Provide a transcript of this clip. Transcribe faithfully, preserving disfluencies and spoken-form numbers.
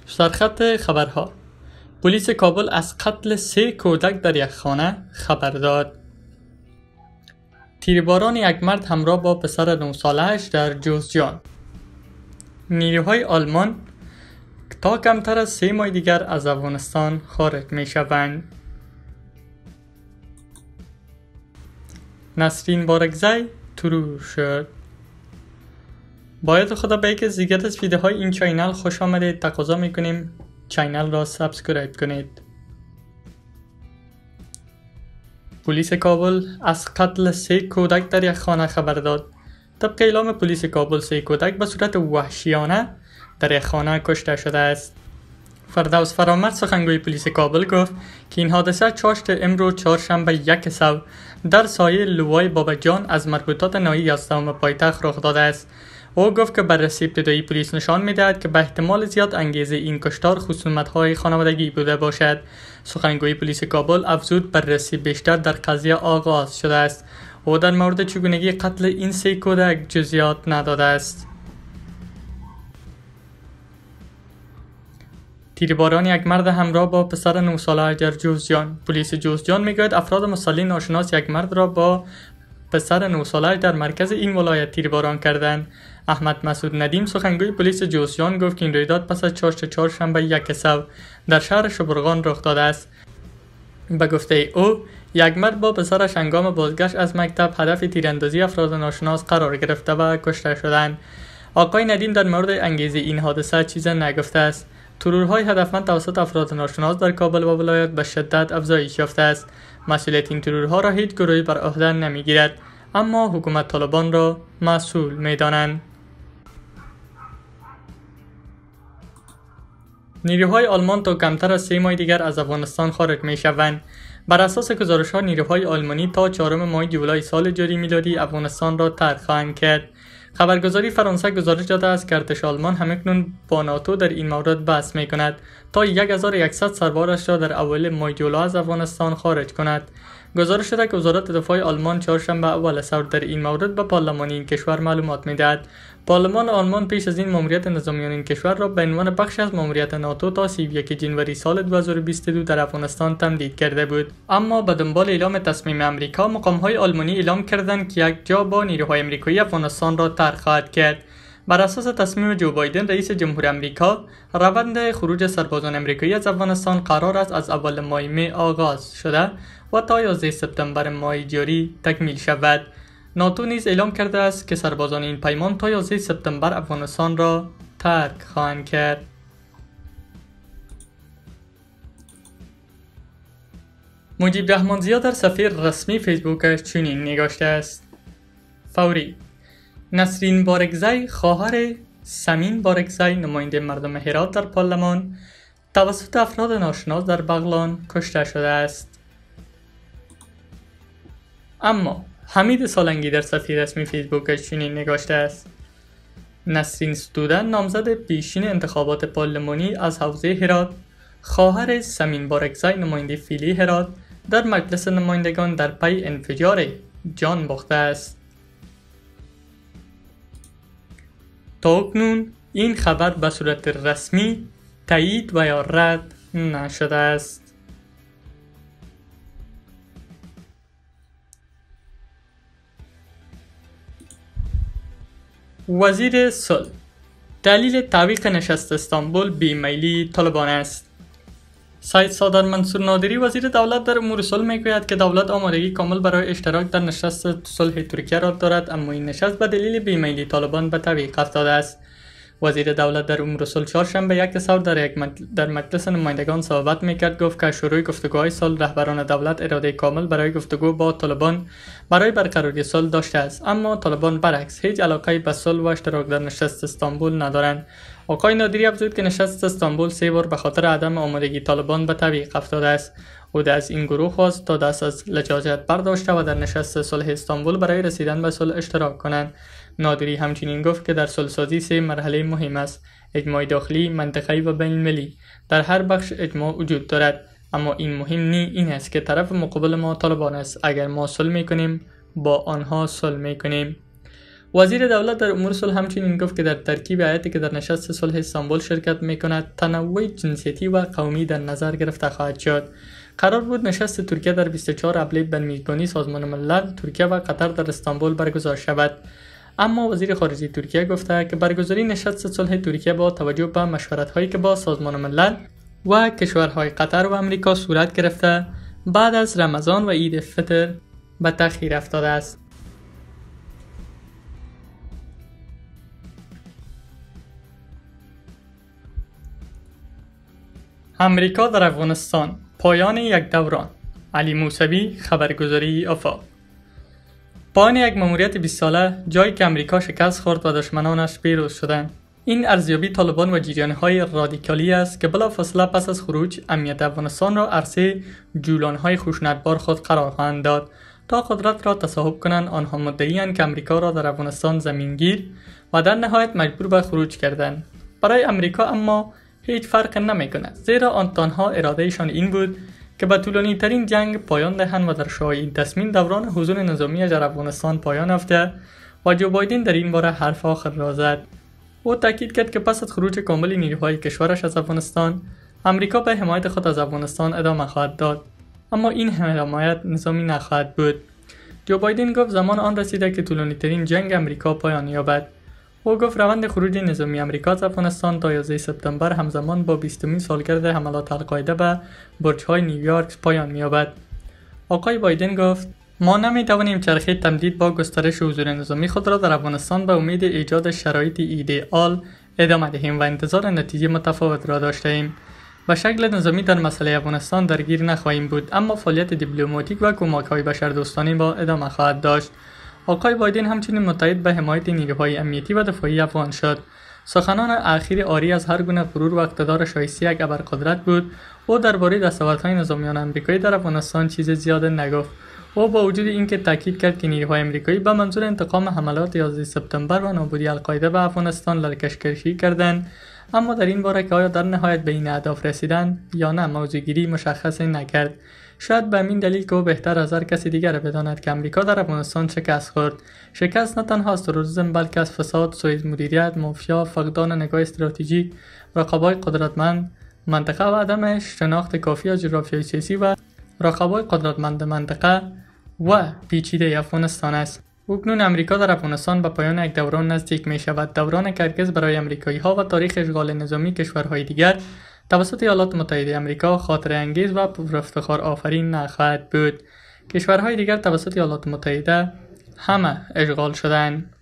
سرخط خبرها: پلیس کابل از قتل سه کودک در یک خانه خبر داد. تیرباران یک مرد همراه با پسر نه ساله‌اش در جوزجان. نیروهای آلمان تا کمتر از سه ماه دیگر از افغانستان خارج می شوند. نسرین بارکزی ترور شد. باید خدا به یک از دیگر از ویدیوهای این چینل خوش آمدید. تقاضا میکنیم چینل را سابسکرایب کنید. پلیس کابل از قتل سه کودک در یک خانه خبر داد. طبق اعلام پلیس کابل، سه کودک به صورت وحشیانه در یک خانه کشته شده است. فردوس فرامرد سخنگوی پلیس کابل گفت که این حادثه چاشت امروز چهارشنبه یک سو در سایه لوای باباجان از مربوطات ناحیه یازدهم پایتخت رخ داده است. او گفت که بررسی ابتدایی پلیس نشان می‌دهد که به احتمال زیاد انگیزه این کشتار خصومت‌های خانوادگی بوده باشد. سخنگوی پلیس کابل افزود بررسی بیشتر در قضیه آغاز شده است. او در مورد چگونگی قتل این سه کودک جزئیات نداده است. تیرباران یک مرد همراه با پسر نه ساله در جوزجان. پلیس جوزجان میگوید افراد مسلح ناشناس یک مرد را با پسر نه ساله در مرکز این ولایت تیرباران کردند. احمد مسعود ندیم سخنگوی پلیس جوزجان گفت که این رویداد پس از چاشت چهارشنبه یک سو در شهر شبرغان رخ داده است. به گفته او، یک مرد با پسرش هنگام بازگشت از مکتب هدف تیراندازی افراد ناشناس قرار گرفته و کشته شدند. آقای ندیم در مورد انگیزه این حادثه چیزی نگفته است. ترورهای هدفمند توسط افراد ناشناس در کابل و ولایت به شدت افزایش یافته است. مسئولیت این ترورها را هیچ گروهی بر عهده نمیگیرد، اما حکومت طالبان را مسئول میدانند. نیروهای آلمان تا کمتر از سه ماه دیگر از افغانستان خارج می شوند. بر اساس گزارش ها نیروهای آلمانی تا چهارم ماه جولای سال جاری میلادی افغانستان را ترک خواهند کرد. خبرگزاری فرانسه گزارش داده است که ارتش آلمان همکنون با ناتو در این مورد بحث می کند تا هزار و صد سربارش را در اوایل ماه جولای از افغانستان خارج کند. گزارش شده که وزارت دفاع آلمان چهارشنبه اول سال در این مورد به پارلمان این کشور معلومات میدهد. پارلمان آلمان پیش از این ماموریت نظامیان این کشور را به عنوان بخش از ماموریت ناتو تا سی و یک جنوری سال دو هزار و بیست و دو در افغانستان تمدید کرده بود. اما به دنبال اعلام تصمیم امریکا، مقام‌های آلمانی اعلام کردند که یک جا با نیروهای آمریکایی افغانستان را ترک خواهد کرد. بر اساس تصمیم جو بایدن رئیس جمهور آمریکا، روند خروج سربازان آمریکایی از افغانستان قرار است از اول ماه می آغاز شده و تا یازده سپتامبر ماه جاری تکمیل شود. ناتو نیز اعلام کرده است که سربازان این پیمان تا یازده سپتامبر افغانستان را ترک خواهند کرد. مجیب رحمانزیا در صفحه رسمی فیسبوکش چنین نگاشته است: فوری. نسرین بارکزی خواهر سمین بارکزی نماینده مردم هرات در پارلمان توسط افراد ناشناس در بغلان کشته شده است. اما حمید سالنگی در صفحه رسمی فیسبوکش چنین نگاشته است: نسرین ستودن نامزد پیشین انتخابات پارلمانی از حوزه هرات، خواهر سمین بارکزی نماینده فعلی هرات در مجلس نمایندگان در پی انفجار جان باخته است. تا اکنون این خبر به صورت رسمی تایید و یا رد نشده است. وزیر صلح: دلیل تعویق نشست استانبول بیمیلی طالبان است. سید صادر منصور نادری وزیر دولت در امور صلح میگوید که دولت آمادگی کامل برای اشتراک در نشست صلح ترکیه را دارد، اما این نشست به دلیل بیمیلی طالبان به تعویق افتاده است. وزیر دولت در امور صلح چهارشنبه یک سال در یک مجل... در مجلس نمایندگان صحبت میکرد. گفت که شروع گفتگوهای صلح رهبران دولت اراده کامل برای گفتگو با طالبان برای برقراری صلح داشته است، اما طالبان برعکس هیچ علاقه به صلح و اشتراک در نشست استانبول ندارند. آقای نادری افزود که نشست استانبول سه بار به خاطر عدم آمادگی طالبان به تعویق افتاده است. او از این گروه خواست تا دست از لجاجت برداشته و در نشست صلح استانبول برای رسیدن به صلح اشتراک کنند. نادری همچنین گفت که در صلح‌سازی سه مرحله مهم است: اجماع داخلی، منطقه‌ای و بین‌المللی. در هر بخش اجماع وجود دارد، اما این مهم نی این است که طرف مقابل ما طالبان است. اگر ما صلح می‌کنیم با آنها صلح می‌کنیم. وزیر دولت در امور صلح همچنین گفت که در ترکیب هیئتی که در نشست صلح استانبول شرکت میکند تنوع جنسیتی و قومی در نظر گرفته خواهد شد. قرار بود نشست ترکیه در بیست و چهار اپریل به میزبانی سازمان ملل، ترکیه و قطر در استانبول برگزار شود. اما وزیر خارجه ترکیه گفته که برگزاری نشست صلح ترکیه با توجه به مشورت‌هایی که با سازمان ملل و کشورهای قطر و آمریکا صورت گرفته بعد از رمضان و عید فطر به تأخیر افتاده است. امریکا در افغانستان، پایان یک دوران. علی موسوی، خبرگزاری آفاق. پایان یک ماموریت بیست ساله، جایی که امریکا شکست خورد و دشمنانش پیروز شدند. این ارزیابی طالبان و جریان‌های رادیکالی است که بلافاصله پس از خروج امنیت افغانستان را عرصه جولان‌های خشونتبار خود قرار خواهند داد تا قدرت را تصاحب کنند. آنها مدعی‌اند که امریکا را در افغانستان زمینگیر و در نهایت مجبور به خروج کردند. برای امریکا اما هیچ فرق نمی‌کند، زیرا آن تنها ارادهشان این بود که به طولانی ترین جنگ پایان دهند و در شاه این تصمیم دوران حضور نظامی در افغانستان پایان یافته و جو بایدن در این باره حرف آخر را زد. او تاکید کرد که پس از خروج کامل نیروهای کشورش از افغانستان، امریکا به حمایت خود از افغانستان ادامه خواهد داد، اما این حمایت نظامی نخواهد بود. جو بایدن گفت زمان آن رسیده که طولانی ترین جنگ امریکا پایان یابد. او گفت روند خروج نظامی امریکا از افغانستان تا یازده سپتامبر همزمان با بیستمین سالگرد حملات القاعده به برج‌های نیویورک پایان می‌یابد. آقای بایدن گفت ما نمی‌توانیم چرخه تمدید با گسترش حضور نظامی خود را در افغانستان به امید ایجاد شرایط ایدئال ادامه دهیم و انتظار نتیجه متفاوت را داشته ایم. به شکل نظامی در مسئله افغانستان درگیر نخواهیم بود، اما فعالیت دیپلماتیک و کمک‌های بشردوستانه با ادامه خواهد داشت. آقای بایدن همچنین متحد به حمایت نیروهای امنیتی و دفاعی افغان شد. سخنان اخیر آری از هر گونه غرور و اقتدار شایسته یک ابرقدرت بود. او درباره دستاوردهای نظامیان آمریکایی در افغانستان چیز زیاد نگفت. او با وجود اینکه تاکید کرد که نیروهای آمریکایی به منظور انتقام حملات یازده سپتامبر و نابودی القاعده به افغانستان لشکرکشی کردند، اما در این باره که آیا در نهایت به این اهداف رسیدند یا نه موضوعگیری مشخص نکرد. شاید به همین دلیل که او بهتر از هر کسی دیگر بداند که امریکا در افغانستان شکست خورد. شکست نه تنها از تروریسم بلکه از فساد، سوء مدیریت، مافیا، فقدان نگاه استراتژیک، رقابای قدرتمند منطقه و عدم شناخت کافی از جغرافیای سیاسی و رقابای قدرتمند منطقه و پیچیده افغانستان است. اکنون امریکا در افغانستان به پایان یک دوران نزدیک می شود، دوران که هرگز برای امریکایی ها و تاریخ اشغال نظامی کشورهای دیگر توسط ایالات متحده آمریکا خاطره انگیز و پرافتخار آفرین نخواهد بود. کشورهای دیگر توسط ایالات متحده همه اشغال شدند.